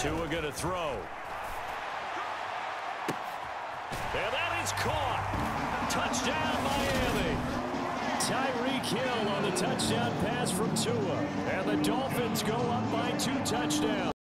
Tua going to throw. And that is caught. Touchdown, Miami. Tyreek Hill on the touchdown pass from Tua. And the Dolphins go up by 2 touchdowns.